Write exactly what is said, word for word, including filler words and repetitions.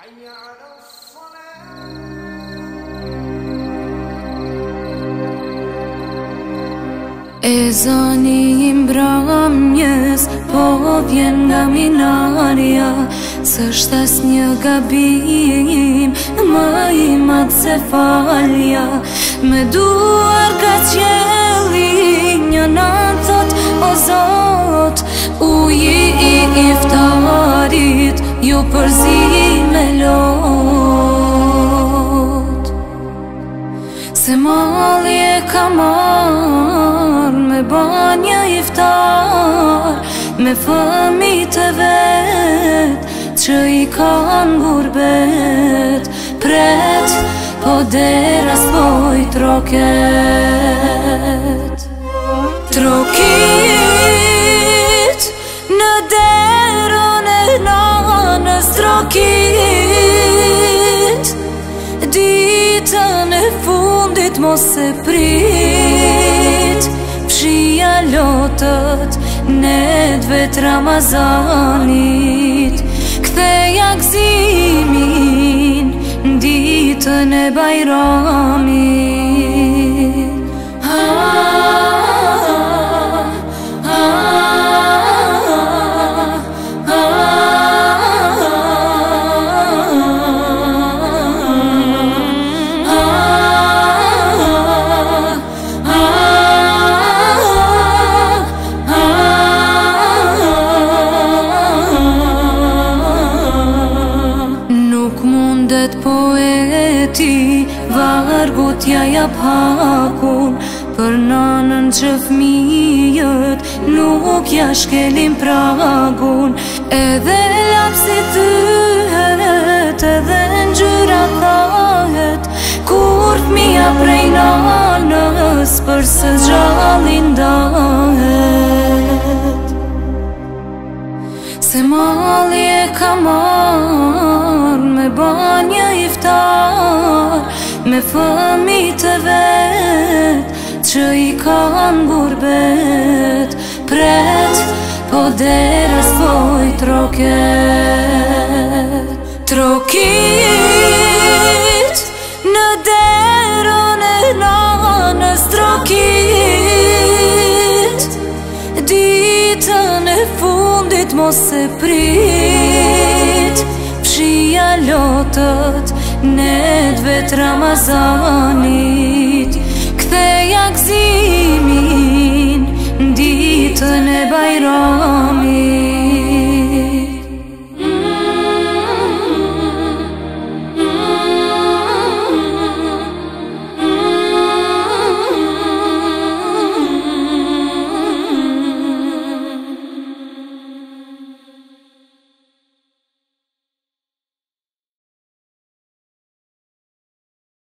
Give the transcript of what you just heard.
Ezani im bramjes, po vjen nga minarja, s'është as një gabim, më i madh se falja. Me duar ka qelli, një natë thot, o Zot, uji i iftarit, ju përzi me lot. Se malli e ka marr me banja iftar, me fëmijët e vet që i kanë gurbet. Pret, po dera s'poj troket. Trokit në derën e nanës, trokit ditën e fundit mos e prit. Fshia lotët nedve t'Ramazanit, ktheja gëzimin ditën e Bajramit. Poeti vargut ja jap hakun, për nanën që fëmijët nuk ja shkelin pragun. Edhe lapsi thyhet, edhe ngjyra thahet, kur fëmija prej nanës për së gjallin dahet. Se malli e ka marr me banja iftar, me fëmijët e vet që i kanë gurbet. Pret, po dera s'poj troket. Trokit në derën e nanës, trokit ditën e fundit mos e prit. Fshia lotët nedve t'Ramazanit, ktheja gëzimin ditën e Bajramit.